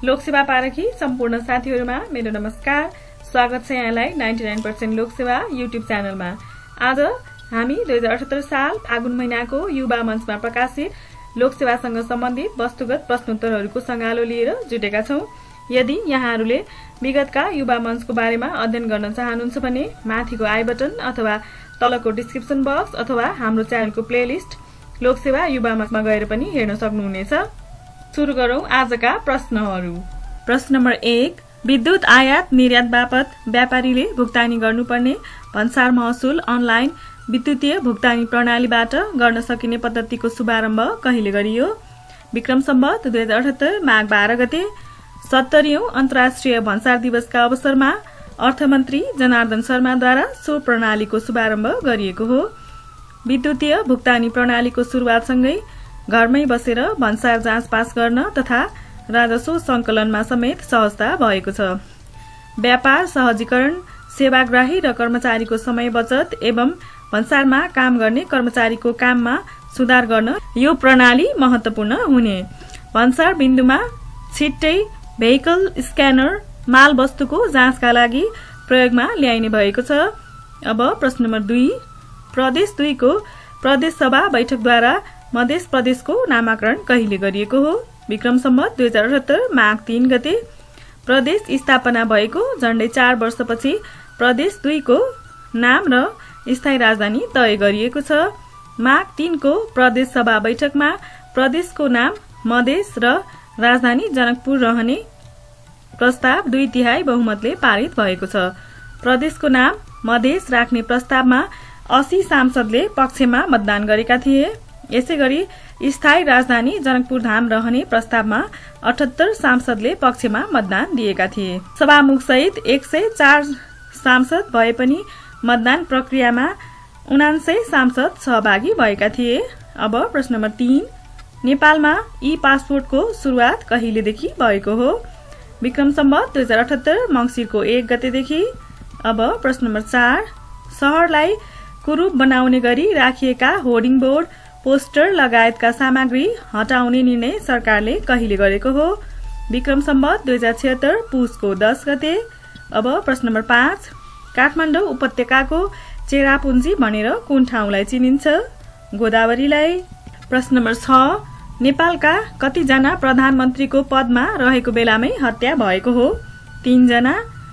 लोकसेवा पारखी सम्पूर्ण साथीहरुमा मेरो नमस्कार। स्वागत छ यहाँलाई 99% लोकसेवा युट्युब च्यानलमा। आज हामी 2078 साल फागुन महिनाको युवा मञ्चमा प्रकाशित लोकसेवासँग सम्बन्धित वस्तुगत प्रश्नोत्तरहरूको संगालो लिएर जुटेका छौं। यदि यहाँहरूले विगतका युवा मञ्चको बारेमा अध्ययन गर्न चाहनुहुन्छ भने माथिको आई बटन अथवा तलको डिस्क्रिप्सन बक्स अथवा हाम्रो च्यानलको प्लेलिस्ट लोकसेवा युवा मञ्चमा गएर पनि हेर्न सक्नुहुनेछ। सुरु गरौं आजका प्रश्नहरू। प्रश्न नम्बर 1, विद्युत आयात निर्यात बापत व्यापारीले भुक्तानी गर्नुपर्ने भन्सार महसुल अनलाइन विद्युतीय भुक्तानी प्रणालीबाट गर्न सकिने पद्धतिको शुभारम्भ कहिले गरियो? विक्रम सम्वत 2078 माघ 12 गते 70औं अन्तर्राष्ट्रिय भन्सार दिवसका अवसरमा अर्थमन्त्री जनार्दन शर्माद्वारा सो प्रणालीको शुभारम्भ गरिएको हो। विद्युतीय भुक्तानी प्रणालीको शुरुआतसँगै घरमै बसेर भन्सार जाँच पास गर्न तथा राजस्व संकलनमा समेत सहजता भएको छ। व्यापार सहजीकरण, सेवाग्राही र कर्मचारीको समय बचत एवं भन्सारमा काम गर्ने कर्मचारीको काममा सुधार गर्न यो प्रणाली महत्वपूर्ण हुने। भन्सार बिन्दुमा छिट्टै भेहिकल स्क्यानर माल वस्तुको जाँचका लागि प्रयोगमा ल्याइने भएको छ। अब प्रश्न नम्बर 2, प्रदेश 2 को प्रदेश सभा बैठकद्वारा मध्य प्रदेशको नामाकरण कहिले गरिएको हो? विक्रम सम्वत 2078 माघ 3 गते। प्रदेश स्थापना भएको झण्डै 4 वर्षपछि प्रदेश 2 को नाम र स्थायी राजधानी तय गरिएको छ। माघ 3 को प्रदेश सभा बैठकमा प्रदेशको नाम मधेस र राजधानी जनकपुर रहने प्रस्ताव 2/3 बहुमतले पारित भएको छ। प्रदेशको नाम मधेस राख्ने प्रस्तावमा 80 सांसदले पक्षमा मतदान गरेका थिए। यसैगरी स्थायी राजधानी जनकपुर धाम रहने प्रस्तावमा 78 सांसदले पक्षमा मतदान दिएका थिए। सभामुख सहित 104 सांसद भए पनि मतदान प्रक्रियामा 79 सांसद सहभागी भएका थिए। अब प्रश्न नम्बर 3, नेपालमा ई पासपोर्टको सुरुवात कहिलेदेखि भएको हो? विक्रम सम्वत 2078 मंसिरको 1 गतेदेखि। अब प्रश्न नम्बर 4, शहरलाई कुरूप बनाउने गरी राखिएका होर्डिङ बोर्ड, पोस्टर लगायतका सामग्री हटाउने निर्णय सरकारले कहिले गरेको हो? विक्रम सम्वत 2076 पुसको 10 गते। अब प्रश्न नम्बर 5, काठमाडौँ उपत्यकाको चेरापुञ्जी भनेर कुन ठाउँलाई चिनिन्छ? गोदावरीलाई। प्रश्न नम्बर 6, नेपालका कतिजना प्रधानमन्त्रीको पदमा रहेको बेलामै हत्या भएको हो? 3 जना।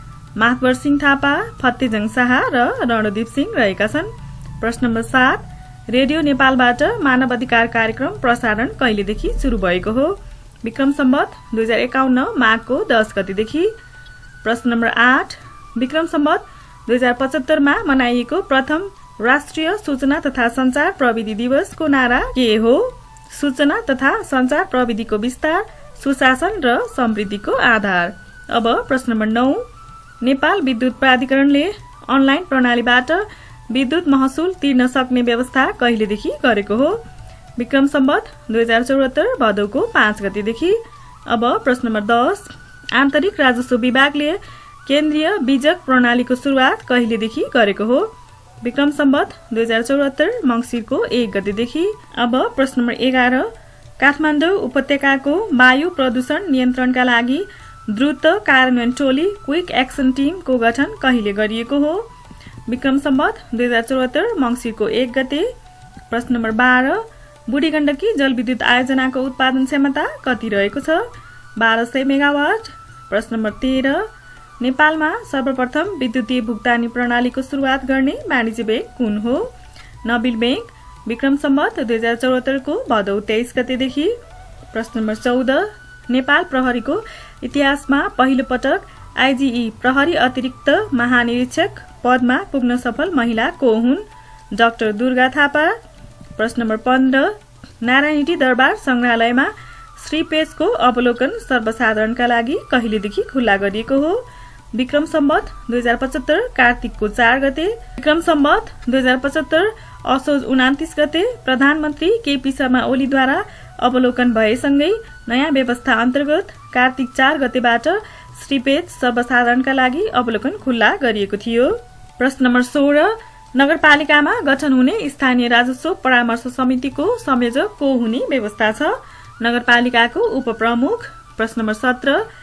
मातवर सिंह थापा, फतेजङ शाह र रणदीप सिंह रहेका छन्। प्रश्न नम्बर 7, रेडियो नेपालबाट मानव अधिकार कार्यक्रम प्रसारण कहिलेदेखि सुरु भएको हो? विक्रम सम्वत 2051 माघको 10 गतेदेखि। प्रश्न नम्बर 8, विक्रम सम्वत 2075 मा मनाइएको प्रथम राष्ट्रिय सूचना तथा संचार प्रविधि दिवसको नारा के हो? सूचना तथा संचार प्रविधिको विस्तार, सुशासन र समृद्धिको आधार। अब प्रश्न नम्बर 9, नेपाल विद्युत प्राधिकरणले अनलाइन प्रणालीबाट विद्युत महसुल तिर्न सक्ने व्यवस्था कहिलेदेखि गरेको हो? विक्रम सम्वत 2074 भदौको 5 गतेदेखि। अब प्रश्न नम्बर 10, आन्तरिक राजस्व विभागले केन्द्रीय बीजक प्रणालीको सुरुवात कहिलेदेखि गरेको हो? विक्रम सम्वत 2074 मंसिरको 1 गतेदेखि। अब प्रश्न नम्बर 11, काठमाडौँ उपत्यकाको वायु प्रदूषण नियन्त्रणका लागि द्रुत कार्यान्वयन टोली क्विक एक्सन टिमको गठन कहिले गरिएको हो? विक्रम सम्वत 2074 मंसिरको 1 गते। प्रश्न नम्बर 12, बुढी गण्डकी जलविद्युत आयोजनाको उत्पादन क्षमता कति रहेको छ? 1200 मेगावाट। प्रश्न नम्बर 13, नेपालमा सर्वप्रथम विद्युतीय भुक्तानी प्रणालीको सुरुवात गर्ने वाणिज्य ब्याङ्क कुन हो? नबिल ब्याङ्क। विक्रम सम्वत 2074 को भदौ 23 गतेदेखि। प्रश्न नम्बर 14, नेपाल प्रहरीको इतिहासमा पहिलो पटक आइजिई प्रहरी अतिरिक्त महानिरीक्षक पदमा पुग्न सफल महिला को हुन्? डाक्टर दुर्गा थापा। प्रश्न नम्बर 15, नारायणी दरबार संग्रहालयमा श्रीपेजको अवलोकन सर्वसाधारणका लागि कहिलेदेखि खुल्ला गरिएको हो? विक्रम सम्वत 2075 कार्तिकको 4 गते। विक्रम सम्वत 2075 असोज 29 गते प्रधानमन्त्री केपी शर्मा ओलीद्वारा अवलोकन भएसँगै नयाँ व्यवस्था अन्तर्गत कार्तिक 4 गतेबाट श्रीपेज सर्वसाधारणका लागि अवलोकन खुल्ला गरिएको थियो। प्रश्न नम्बर 16, नगरपालिकामा गठन हुने स्थानीय राजस्व परामर्श समितिको संयोजक को हुने व्यवस्था छ? नगरपालिकाको उपप्रमुख। प्रश्न नम्बर 17,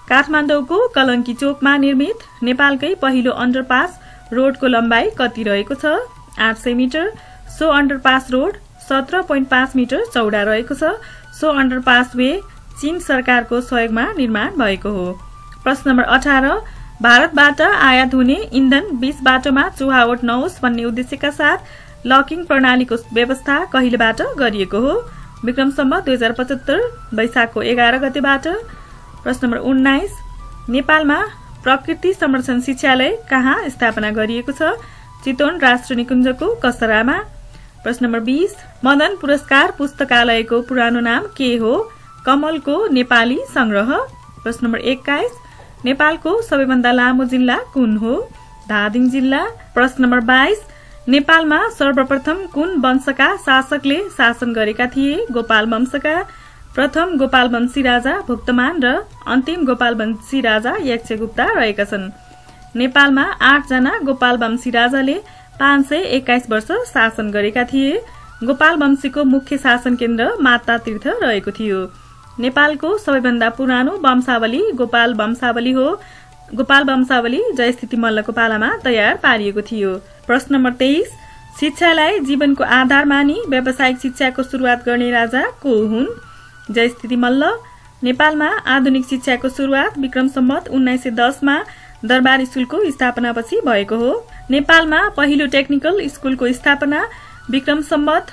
काठमाडौँको कलंकी चोकमा निर्मित नेपालकै पहिलो अन्डरपास रोडको लम्बाई कति रहेको छ? 800 मिटर। सो अन्डरपास रोड 17.5 मिटर चौडा रहेको छ। सो अन्डरपास वे चीन सरकारको सहयोगमा निर्माण भएको हो। प्रश्न नम्बर 18 भारतबाट आयात हुने इन्धन 20 बाटोमा चुहावट नहोस् भन्ने उद्देश्यका साथ लकिङ प्रणालीको व्यवस्था कहिलेबाट गरिएको हो? विक्रम सम्वत 2075 वैशाखको 11 गतेबाट। प्रश्न नम्बर 19 नेपालमा प्रकृति संरक्षण शिक्षालय कहाँ स्थापना गरिएको छ? चितवन राष्ट्रिय निकुञ्जको कसरामा। प्रश्न नम्बर 20 मदन पुरस्कार पुस्तकालयको पुरानो नाम के हो? कमलको नेपाली संग्रह। प्रश्न नम्बर 21 नेपालको सबैभन्दा लामो जिल्ला कुन हो? धादिङ जिल्ला। प्रश्न नम्बर 22 नेपालमा सर्वप्रथम कुन वंशका शासकले शासन गरेका थिए? गोपाल वंशका। प्रथम गोपाल वंशी राजा भुक्तमान र अन्तिम गोपाल वंशी राजा यक्षगुप्ता रहेका छन्। नेपालमा 8 जना गोपाल वंशी राजाले 521 वर्ष शासन गरेका थिए। गोपाल वंशीको मुख्य शासन केन्द्र माता तीर्थ रहेको थियो। नेपालको सबैभन्दा पुरानो वंशावली गोपाल वंशावली हो। गोपाल वंशावली जयस्थिति मल्लको पालामा तयार पारिएको थियो। प्रश्न नम्बर 23 शिक्षालाई जीवनको आधार मानी व्यावसायिक शिक्षाको सुरुवात गर्ने राजा को हुन्? जयस्थिति मल्ल। नेपालमा आधुनिक शिक्षाको सुरुवात विक्रम सम्वत 1910 मा दरबार स्कुलको स्थापनापछि भएको हो। नेपालमा पहिलो टेक्निकल स्कुलको स्थापना विक्रम सम्वत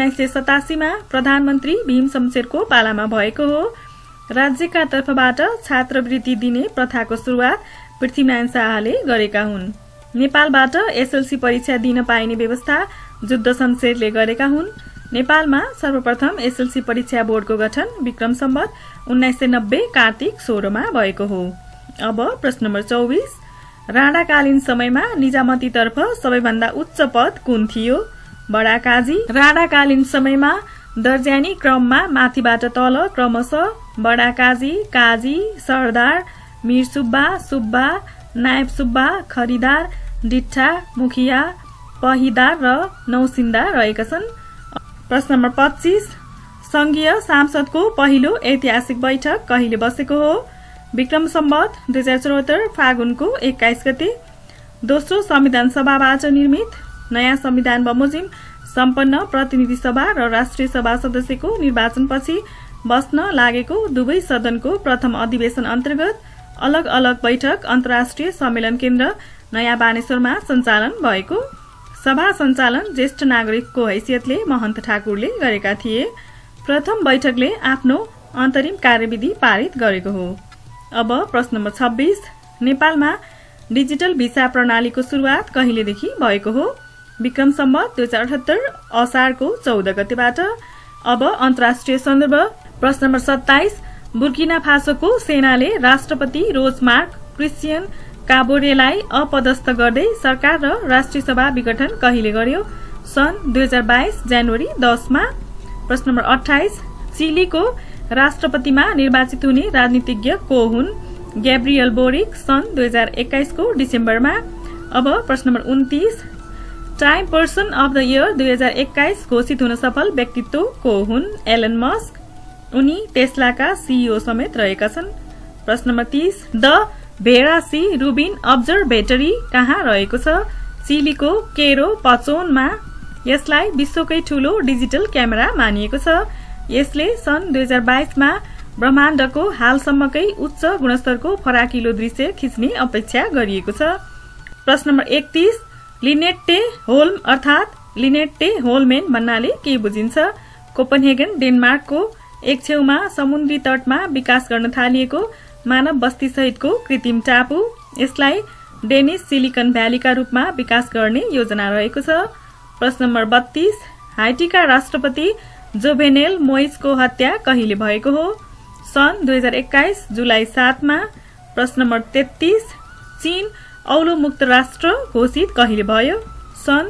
1987 मा प्रधानमन्त्री भीम शमशेरको पालामा भएको हो। राज्यका तर्फबाट छात्रवृत्ति दिने प्रथाको सुरुवात पृथ्वीनारायण शाहले गरेका हुन्। नेपालबाट एसएलसी परीक्षा दिन पाइने व्यवस्था जुद्ध शमशेरले गरेका हुन्। नेपालमा सर्वप्रथम एसएलसी परीक्षा बोर्डको गठन विक्रम सम्वत 1990 कार्तिक 16 मा भएको हो। अब प्रश्न नम्बर 24 राणाकालीन समयमा निजामतीतर्फ सबैभन्दा उच्च पद कुन थियो? बडा काजी। राणाकालीन समयमा दर्जानी क्रममा माथिबाट तल क्रमशः बडा काजी, काजी, सरदार, मिर सुब्बा, सुब्बा, नायब सुब्बा, खरिदार, डिट्ठा, मुखिया, पहिदार र नौसिन्दार रहेका छन्। प्रश्न नम्बर 25 संघीय संसदको पहिलो ऐतिहासिक बैठक कहिले बसेको हो? विक्रम सम्वत 2074 फागुनको 21 गते। दोस्रो संविधान सभाबाट निर्मित नयाँ संविधान बमोजिम सम्पन्न प्रतिनिधि सभा र राष्ट्रिय सभा सदस्यको निर्वाचनपछि बस्न लागेको दुवै सदनको प्रथम अधिवेशन अन्तर्गत अलग अलग बैठक अन्तर्राष्ट्रिय सम्मेलन केन्द्र नयाँ बानेश्वरमा सञ्चालन भएको। सभा सञ्चालन ज्येष्ठ नागरिकको हैसियतले महन्त ठाकुरले गरेका थिए। प्रथम बैठकले आफ्नो अन्तरिम कार्यविधि पारित गरेको हो। अब प्रश्न नम्बर 26 नेपालमा डिजिटल भिसा प्रणालीको सुरुवात कहिलेदेखि भएको हो? विक्रम सम्वत 2078 असारको 14 गतेबाट। अब अन्तर्राष्ट्रिय सन्दर्भ प्रश्न नम्बर 27 बुर्किना फासोको सेनाले राष्ट्रपति रोजमार्क क्रिस्चियन काबोरेलाई अपदस्थ गर्दै सरकार र राष्ट्रिय सभा विघटन कहिले गर्यो? सन् 2022 जनवरी 10 मा। प्रश्न नम्बर 28 चिलीको राष्ट्रपतिमा निर्वाचित हुने राजनीतिज्ञ को हुन्? ग्याब्रियल बोरिक सन् 2021 को डिसेम्बरमा। अब प्रश्न number 29 time person of the year 2021 घोषित हुन सफल व्यक्तित्व को हुन्? Elon Musk. उनी टेस्लाका सीईओ समेत रहेका छन्। प्रश्न number 30 the Vera C Rubin Observatory कहाँ रहेको छ? चिलीको केरो पचोनमा। यसलाई विश्वकै ठूलो डिजिटल क्यामेरा मानिएको छ। यसले सन् 2022 मा ब्रह्माण्डको हालसम्मकै उच्च गुणस्तरको फराकिलो दृश्य खिच्ने अपेक्षा गरिएको छ। प्रश्न नम्बर 31 लिनेट्टे होल्म अर्थात लिनेट्टे होल्मेन भन्नाले के बुझिन्छ? कोपनहेगन डेनमार्कको एक छेउमा समुद्री तटमा विकास गर्न थालिएको मानव बस्ती सहितको कृत्रिम टापु। यसलाई डेनिस सिलिकन भ्यालीका रूपमा विकास गर्ने योजना रहेको छ। प्रश्न नम्बर 32 हाइटीका राष्ट्रपति जोभेनेल मोइजको हत्या कहिले भएको हो? सन् 2021 जुलाई 7 मा। प्रश्न नम्बर 33 चीन औलो मुक्त राष्ट्र घोषित कहिले भयो? सन्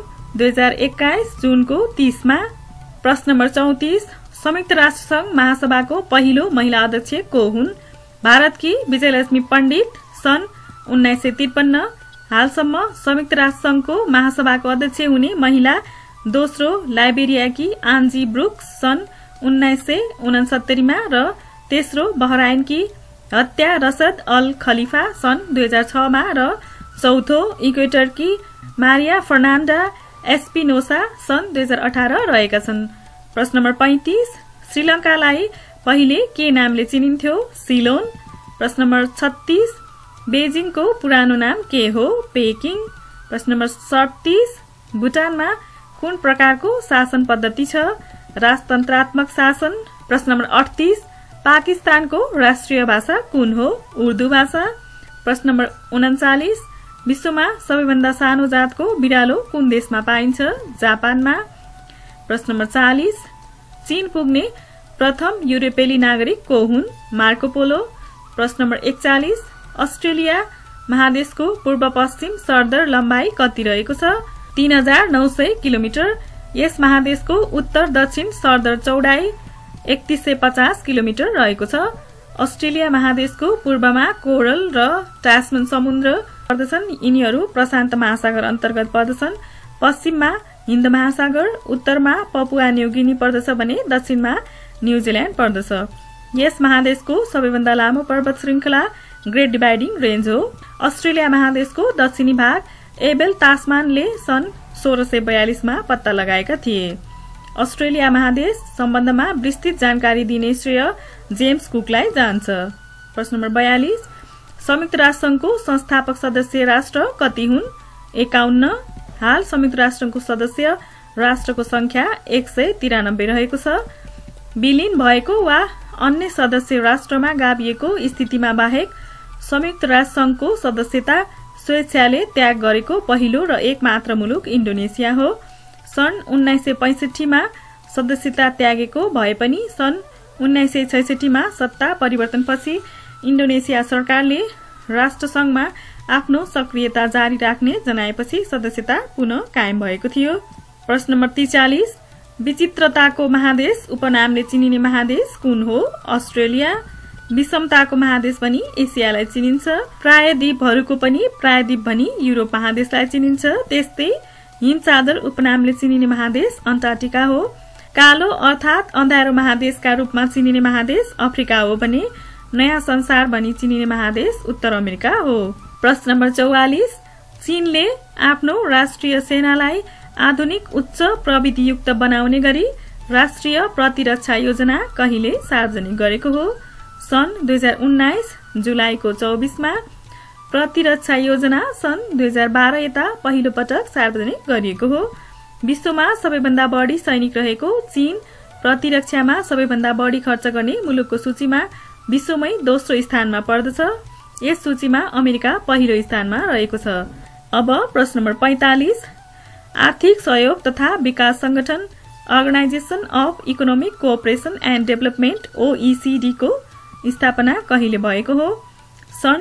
2021 जुनको 30 मा। प्रश्न नम्बर 34 संयुक्त राष्ट्र संघ महासभाको पहिलो महिला अध्यक्ष को हुन्? भारतकी विजयलक्ष्मी पण्डित सन् 1953। हालसम्म संयुक्त राष्ट्र संघको महासभाको अध्यक्ष हुने महिला दोस्रो लाइबेरियाकी आन्जी ब्रुक्स सन् 1969 मा र तेस्रो बहराइनकी हत्या रसद अल खलिफा सन् 2006 मा र चौथो इक्वेटरकी मारिया फर्नान्डा एस्पिनोसा सन् 2018 रहेका छन्। प्रश्न नम्बर 35 श्रीलंकालाई पहिले के नामले चिनिन्थ्यो? सिलोन। प्रश्न नम्बर 36 बेजिङको पुरानो नाम के हो? पेकिङ। प्रश्न नम्बर 37 भुटानमा कुन प्रकारको शासन पद्धति छ? राजतन्त्रात्मक शासन। प्रश्न नम्बर 38 पाकिस्तानको राष्ट्रिय भाषा कुन हो? उर्दू भाषा। प्रश्न नम्बर 39 विश्वमा सबैभन्दा सानो जातको बिरालो कुन देशमा पाइन्छ? जापानमा। प्रश्न नम्बर 40 चीन पुग्ने प्रथम युरोपेली नागरिक को हुन्? Marco Polo. प्रश्न नम्बर 41 अस्ट्रेलिया महादेशको पूर्व पश्चिम सरदर लम्बाई कति रहेको छ? 3900 किलोमिटर। यस महादेशको उत्तर दक्षिण सरदर चौडाई 3150 किलोमिटर रहेको छ। अस्ट्रेलिया महादेशको पूर्वमा कोरल र टास्मन समुद्र पर्दछन्। यिनीहरू प्रशान्त महासागर अन्तर्गत पर्दछन्। पश्चिममा हिन्द महासागर, उत्तरमा पपुवा न्युगिनी पर्दछ भने दक्षिणमा न्युजिल्याण्ड पर्दछ। यस महादेशको सबैभन्दा लामो पर्वत श्रृंखला ग्रेट डिभाइडिङ रेन्ज हो। अस्ट्रेलिया महादेशको दक्षिणी भाग एबेल तास्मानले सन् 1642 मा पत्ता लगाएका थिए। अस्ट्रेलिया महादेश सम्बन्धमा विस्तृत जानकारी दिने श्रेय जेम्स कुकलाई जान्छ। प्रश्न नम्बर 42 संयुक्त राष्ट्रसंघको संस्थापक सदस्य राष्ट्र कति हुन्? 51। हाल संयुक्त राष्ट्रको सदस्य राष्ट्रको संख्या 193 रहेको छ। विलीन भएको वा अन्य सदस्य राष्ट्रमा गाभिएको स्थितिमा बाहेक संयुक्त राष्ट्रसंघको सदस्यता स्वेच्छाले त्याग गरेको पहिलो र एकमात्र मुलुक इन्डोनेसिया हो। सन् 1965 मा सदस्यता त्यागेको भए पनि सन् 1966 मा सत्ता परिवर्तनपछि इन्डोनेसिया सरकारले राष्ट्रसंघमा आफ्नो सक्रियता जारी राख्ने जनाएपछि सदस्यता पुनः कायम भएको थियो। प्रश्न नम्बर 43 विचित्रताको महादेश उपनामले चिनिने महादेश कुन हो? अस्ट्रेलिया। विषमताको महादेश भनी एसियालाई चिनिन्छ। प्रायद्वीपहरूको पनि प्रायद्वीप भनी युरोप महादेशलाई चिनिन्छ। त्यस्तै हिमचादर उपनामले चिनिने महादेश अन्टार्कटिका हो। कालो अर्थात अँध्यारो महादेशका रूपमा चिनिने महादेश अफ्रिका हो भने नयाँ संसार भनी चिनिने महादेश उत्तर अमेरिका हो। प्रश्न नम्बर 44 चीनले आफ्नो राष्ट्रिय सेनालाई आधुनिक उच्च प्रविधियुक्त बनाउने गरी राष्ट्रिय प्रतिरक्षा योजना कहिले सार्वजनिक गरेको हो? सन् 2019 जुलाईको 24 मा। प्रतिरक्षा योजना सन् 2012 यता पहिलो पटक सार्वजनिक गरिएको हो। विश्वमा सबैभन्दा बढी सैनिक रहेको चीन प्रतिरक्षामा सबैभन्दा बढी खर्च गर्ने मुलुकको सूचीमा विश्वमै दोस्रो स्थानमा पर्दछ। यस सूचीमा अमेरिका पहिलो स्थानमा रहेको छ। अब प्रश्न नम्बर 45 आर्थिक सहयोग तथा विकास संगठन organisation of economic cooperation and development OECD को स्थापना कहिले भएको हो? सन्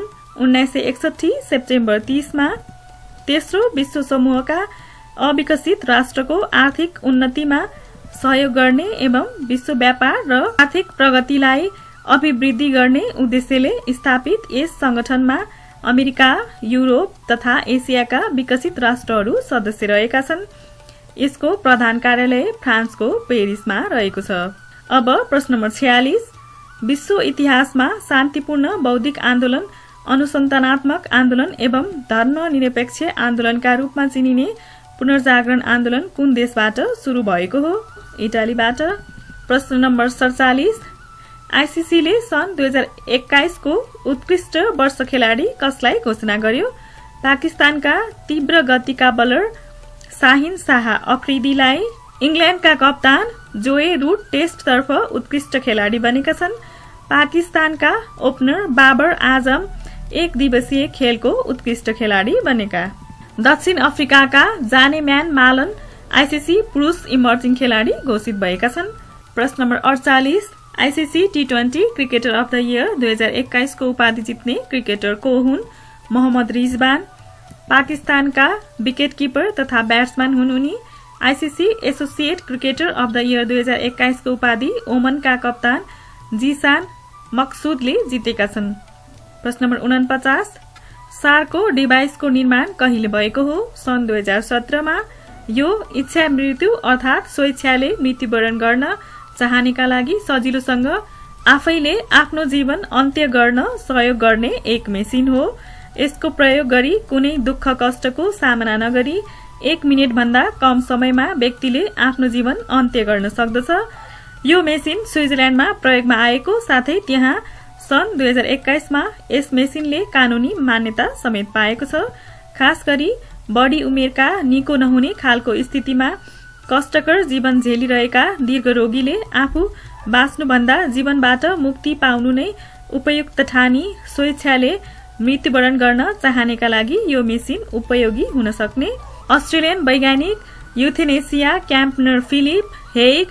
1961 सेप्टेम्बर 30 मा। तेस्रो विश्व समूहका अविकसित राष्ट्रको आर्थिक उन्नतिमा सहयोग गर्ने एवं विश्व व्यापार र आर्थिक प्रगतिलाई अभिवृद्धि गर्ने उद्देश्यले स्थापित यस संगठनमा अमेरिका, युरोप तथा एसियाका विकसित राष्ट्रहरू सदस्य रहेका छन्। यसको प्रधान कार्यालय फ्रान्सको पेरिसमा रहेको छ। अब प्रश्न नम्बर 46 विश्व इतिहासमा शान्तिपूर्ण बौद्धिक आन्दोलन, अनुसन्धानात्मक आन्दोलन एवं धर्मनिरपेक्ष आन्दोलनका रूपमा चिनिने पुनर्जागरण आन्दोलन कुन देशबाट सुरु भएको हो? इटालीबाट। प्रश्न नम्बर 47 आईसीसीले सन् 2021 को उत्कृष्ट वर्ष खेलाडी कसलाई घोषणा गर्यो? पाकिस्तानका तीव्र गतिका बलर शाहिन शाह अफ्रिदीलाई। इंग्ल्यान्डका कप्तान जोए रूट टेस्टतर्फ उत्कृष्ट खेलाडी बनेका छन्। पाकिस्तानका ओपनर बाबर आजम एक दिवसीय खेलको उत्कृष्ट खेलाडी बनेका। दक्षिण अफ्रिकाका जाने म्यान मालन आईसीसी पुरुष इमर्जिङ खेलाडी घोषित भएका छन्। प्रश्न number 48 ICC T20 cricketer of the year 2021 को उपाधि जित्ने क्रिकेटर को हुन्? मोहम्मद रिजवान। पाकिस्तानका विकेट किपर तथा ब्याट्सम्यान हुन् उनी। ICC associate cricketer of the year 2021 को उपाधि ओमनका कप्तान जीसान मकसुदले जितेका छन्। प्रश्न नम्बर 49 सारको डिभाइसको निर्माण कहिले भएको हो? सन् 2017 मा। यो इच्छा मृत्यु अर्थात स्वेच्छाले मृत्युवरण गर्न चाहनेका लागि सजिलोसँग आफैले आफ्नो जीवन अन्त्य गर्न सहयोग गर्ने एक मेसिन हो। यसको प्रयोग गरी कुनै दुःख कष्टको सामना नगरी 1 मिनेट भन्दा कम समयमा व्यक्तिले आफ्नो जीवन अन्त्य गर्न सक्दछ। यो मेसिन स्विजरल्याण्डमा प्रयोगमा आएको साथै त्यहाँ सन् 2021 मा यस मेसिनले कानूनी मान्यता समेत पाएको छ। खास गरी बढी उमेरका निको नहुने खालको स्थितिमा कष्टकर जीवन झेलिरहेका दीर्घ रोगीले आफू बाँच्नुभन्दा जीवनबाट मुक्ति पाउनु नै उपयुक्त ठानी स्वेच्छाले मृत्युवरण गर्न चाहनेका लागि यो मेसिन उपयोगी हुन सक्ने। अस्ट्रेलियन वैज्ञानिक युथेनेसिया क्याम्पनर फिलिप हेग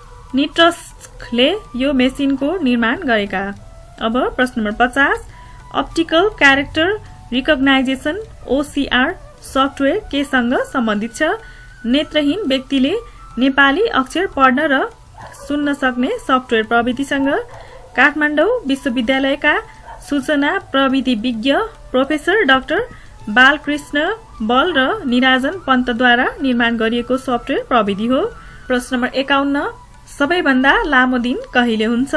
निट्रस्कले यो मेसिनको निर्माण गरेका। अब प्रश्न number 50, optical character recognition OCR software केसँग सम्बन्धित छ? नेत्रहीन व्यक्तिले नेपाली अक्षर पढ्न र सुन्न सक्ने सफ्टवेयर प्रविधिसँग काठमाडौँ विश्वविद्यालयका सूचना प्रविधि विज्ञ प्रोफेसर डाक्टर बालकृष्ण बल र निराजन पन्तद्वारा निर्माण गरिएको सफ्टवेयर प्रविधि हो। प्रश्न नम्बर 51, सबैभन्दा लामो दिन कहिले हुन्छ?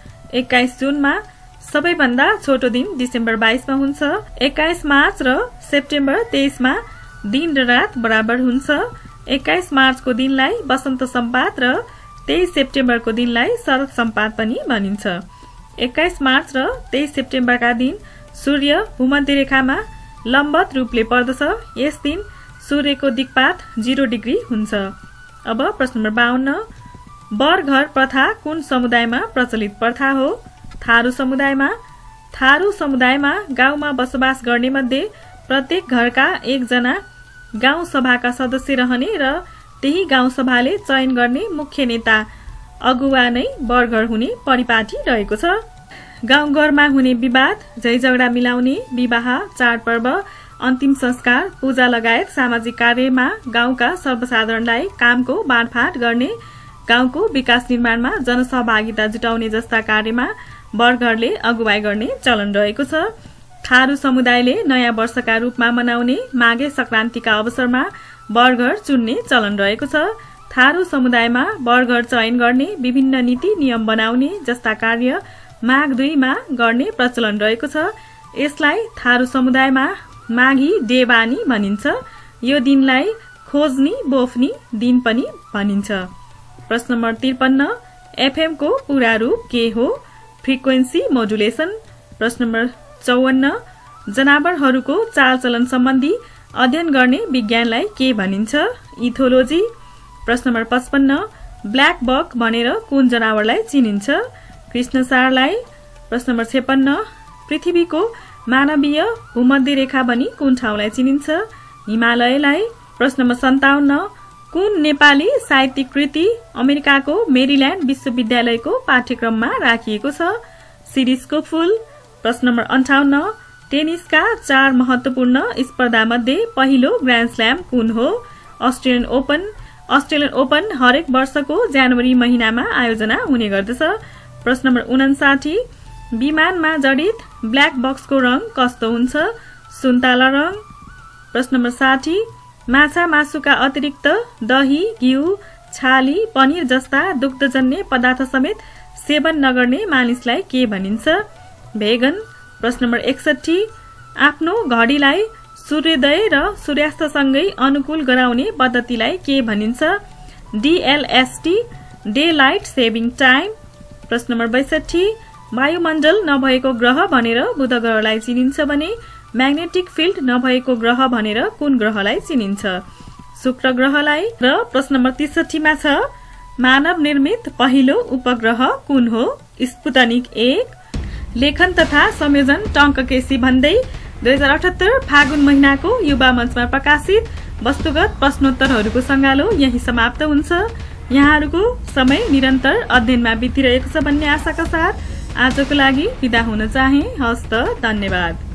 21 जुनमा। सबैभन्दा छोटो दिन डिसेम्बर 22 मा हुन्छ। 21 मार्च र सेप्टेम्बर 23 मा दिन र रात बराबर हुन्छ। 21 मार्चको दिनलाई वसन्त सम्पात र 23 सेप्टेम्बरको दिनलाई शरद सम्पात पनि भनिन्छ। 21 मार्च र 23 सेप्टेम्बरका दिन सूर्य भूमध्य रेखामा लम्बवत रूपले पर्दछ। यस दिन सूर्यको दिक्पात 0 डिग्री हुन्छ। अब प्रश्न नम्बर 52, बरघर प्रथा कुन समुदायमा प्रचलित प्रथा हो? थारू समुदायमा। थारू समुदायमा गाउँमा बसोबास गर्ने मध्ये प्रत्येक घरका एकजना गाउँ सभाका सदस्य रहने र त्यही गाउँ सभाले चयन गर्ने मुख्य नेता अगुवा नै बरघर हुने परिपाटी रहेको छ। गाउँघरमा हुने विवाद, झैझगडा मिलाउने, विवाह, चाडपर्व, अन्तिम संस्कार, पूजा लगायत सामाजिक कार्यमा गाउँका सर्वसाधारणलाई कामको बाँडफाँड गर्ने, गाउँको विकास निर्माणमा जनसहभागिता जुटाउने जस्ता कार्यमा बरघरले अगुवाई गर्ने चलन रहेको छ। थारू समुदायले नयाँ वर्षका रूपमा मनाउने माघे संक्रान्तिका अवसरमा बरघर चुन्ने चलन रहेको छ। थारू समुदायमा बरघर चयन गर्ने, विभिन्न नीति नियम बनाउने जस्ता कार्य माघ 2 मा गर्ने प्रचलन रहेको छ। यसलाई थारू समुदायमा माघी देवानी भनिन्छ। यो दिनलाई खोज्नी बोफ्नी दिन पनि भनिन्छ। प्रश्न नम्बर 53, FM को पूरा रूप के हो? Frequency modulation. प्रश्न नम्बर 54, जनावरहरूको चालचलन सम्बन्धी अध्ययन गर्ने विज्ञानलाई के भनिन्छ? इथोलोजी। प्रश्न नम्बर 55, ब्ल्याक बक भनेर कुन जनावरलाई चिनिन्छ? कृष्णसारलाई। प्रश्न नम्बर 56, पृथ्वीको मानवीय भूमध्य रेखा भनी कुन ठाउँलाई चिनिन्छ? हिमालयलाई। प्रश्न नम्बर 57, कुन नेपाली साहित्यिक कृति अमेरिकाको मेरील्याण्ड विश्वविद्यालयको पाठ्यक्रममा राखिएको छ? शिरीषको फूल। प्रश्न नम्बर 58, टेनिसका 4 महत्वपूर्ण स्पर्धा मध्ये पहिलो ग्रान्ड स्ल्याम कुन हो? Australian open. अस्ट्रेलियन ओपन हरेक वर्षको जनवरी महिनामा आयोजना हुने गर्दछ। प्रश्न नम्बर 59, विमानमा जडित ब्ल्याक बक्सको रंग कस्तो हुन्छ? सुन्तला रंग। प्रश्न नम्बर 60, माछा मासुका अतिरिक्त दही, घिउ, छाली, पनिर जस्ता दुग्धजन्य पदार्थ समेत सेवन नगर्ने मानिसलाई के भनिन्छ? भेगन। प्रश्न नम्बर 61, आफ्नो घडीलाई सूर्योदय र सूर्यास्तसँगै अनुकूल गराउने पद्धतिलाई के भनिन्छ? DLST, day light saving time. प्रश्न नम्बर 62, वायुमण्डल नभएको ग्रह भनेर बुध ग्रहलाई चिनिन्छ भने म्याग्नेटिक फिल्ड नभएको ग्रह भनेर कुन ग्रहलाई चिनिन्छ? शुक्र ग्रहलाई। र प्रश्न नम्बर 63 मा छ, मानव निर्मित पहिलो उपग्रह कुन हो? स्पुतनिक 1। लेखन तथा संयोजन टंक केसी भन्दै 2078 फागुन महिनाको युवा मञ्चमा प्रकाशित वस्तुगत प्रश्नोत्तरहरूको संगालो यही समाप्त हुन्छ। यहाँहरूको समय निरन्तर अध्ययनमा बितिरहेको छ भन्ने आशाका साथ आजको लागि बिदा हुन चाहे। हस्त, धन्यवाद।